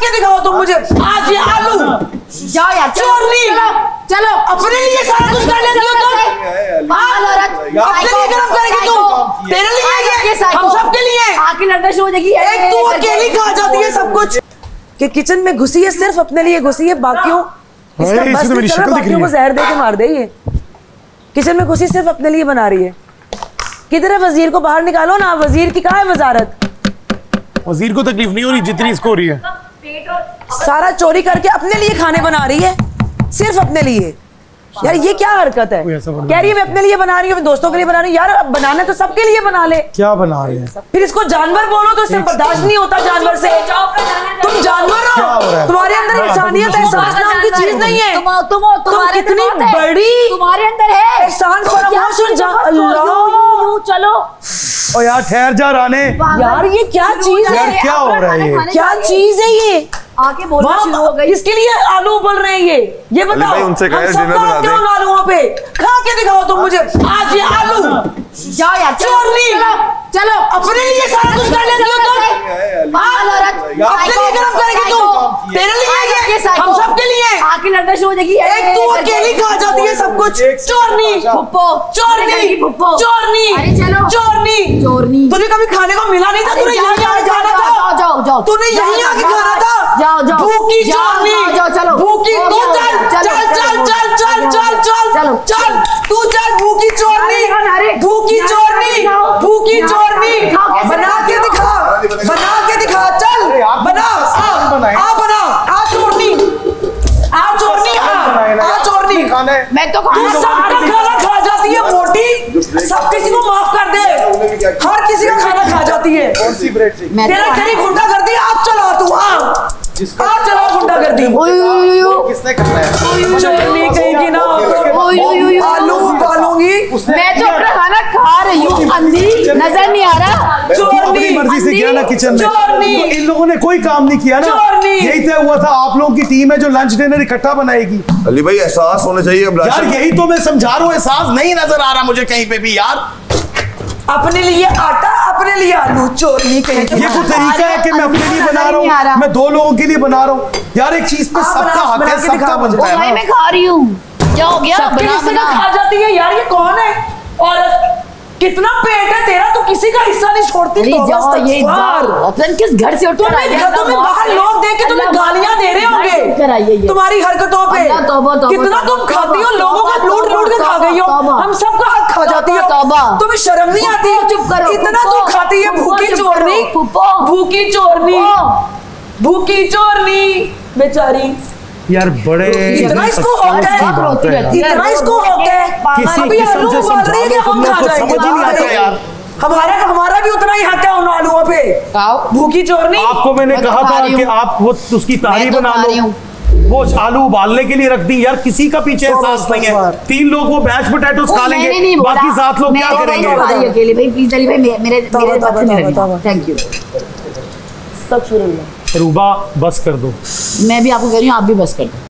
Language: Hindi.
के दिखाओ तुम मुझे। आज ये आलू जाओ यार, चोरनी, चलो अपने लिए सारा कुछ कर लेती हो तुम। अपने लिए गरम करेगी तुम, तेरे लिए ये हम सबके लिए। आके लड़ना शुरू हो जाएगी। एक तू अकेली खा जाती है सब कुछ। कि किचन में घुसी है, सिर्फ अपने लिए घुसी है, बाकियों इसका बस नहीं चल रहा, बाकियों को जहर दे के मार दे। ये किचन में घुसी सिर्फ अपने लिए बना रही है। किधर है वजीर? को बाहर निकालो ना। वजीर की कहाँ है वजारत? वजीर को तकलीफ नहीं हो रही जितनी इसको हो रही है। सारा चोरी करके अपने लिए खाने बना रही है, सिर्फ अपने लिए। यार ये क्या हरकत है? कह रही है मैं अपने लिए बना रही हूँ, दोस्तों के लिए बना रही हूँ। यार अब बनाना तो सबके लिए बना ले। क्या बना रहे हैं? फिर इसको जानवर बोलो तो इससे बर्दाश्त नहीं होता जानवर से। तुम जानवर हो, तुम्हारे अंदर इंसानियत एहसास नाम की चीज नहीं है। तुम कितनी बड़ी तुम्हारे अंदर है एहसान फरामोश। चलो ओ यार ठहर जा राने। यार ये क्या चीज है? क्या हो रहा है ये? क्या चीज है ये? आके बोलना शुरू हो गई। इसके लिए आलू उबल रहे हैं ये बताओ। उनसे कहे डिनर बना दे आलूओं पे। खा के दिखाओ तुम मुझे। आज ये आलू जाओ यार, चोरनी, चलो अपने लिए सारा कुछ कर लेती हो तुम। अपने लिए गरम करेगी तुम, तेरे लिए ये हम सबके लिए। आके लड़ना शुरू हो जाएगी। एक तू अकेली खा जाती है सब कुछ। चोरनी, चोरनी, चोरनी, चोरनी, चोरनी। तूने कभी खाने को मिला नहीं था? तूने यहीं आके खाना था। जाओ जाओ, तूने यहीं आके खाना था। जाओ जाओ, भूखी चोरनी, जाओ चलो। भूखी तू चल चल चल चल चल चल चल चल तू चल। भूखी चोरनी, भूखी चोरनी, भूखी चोरनी। बना के दिखा, बना के दिखा। चल बना, आ बना, आ चोरनी, आ चोरनी, आ चोरनी। मैं तो तू सबका खाना खा जाती है मोटी। सब किसी को माफ कर दे, हर किसी का खाना खा जाती है। तेरा तेरी गुंडागर्दी आप चला तू। आप चला गुंडागर्दी। किसने करना है? चोरनी कहेगी ना, आलू उबालूंगी। मैं तो अपना खाना खा रही हूँ, अंधी नजर नहीं आ रहा। अपनी मर्जी से किया ना किचन में। तो इन लोगों ने कोई काम नहीं किया ना। यही तय हुआ था आप लोगों की टीम है जो लंच डिनर इकट्ठा बनाएगी। अली भाई एहसास होना चाहिए अब यार, यही तो मैं समझा रहा हूँ। एहसास नहीं नजर आ रहा मुझे कहीं पे भी यार। अपने लिए आटा, अपने लिए आलू। चोरनी कहेगी। ये कोई तरीका है कि मैं अपने लिए बना रहा हूँ? मैं दो लोगों के लिए बना रहा हूँ यार। एक चीज पे सबका हक है, सबका बनता है ना। मैं खा रही हूँ। क्या हो गया? बना बना खा जाती है यार। ये कौन है? और कितना पेट है तेरा, तो किसी का हिस्सा नहीं छोड़ती। जाओ ये अपन किस घर से उठ कर आई है? तुम्हें बाहर लोग देख के तुम्हें गालियां दे रहे होंगे तुम्हारी हरकतों पे। कितना तुम खाती हो, लोगों का लूट लूट के खा गई हो। हम सबका हक खा जाती हो। तुम्हें शर्म नहीं आती? चुप करो। इतना तुम खाती है। भूखी चोरनी, भूखी चोरनी, भूखी चोरनी बेचारी। यार बड़े इतना इसको हक है, इतना इसको हक है। किसी किस्म से समझा दो, तुम लोग को समझ ही नहीं आता यार। हमारा भी उतना ही हक है उन आलूओं पे। भूखी चोरनी। आपको मैंने कहा था कि आप वो उसकी तारी बना लो, वो आलू उबालने के लिए रख दी। यार किसी का पीछे एहसास नहीं है। 3 लोग वो मैश पोटैटोस खा लेंगे, बाकी 7 लोग क्या करेंगे? अकेले भाई प्लीज अली भाई, मेरे थैंक यू। सब शुरू। रूबा बस कर दो। मैं भी आपको कह रही हूँ, आप भी बस कर दो।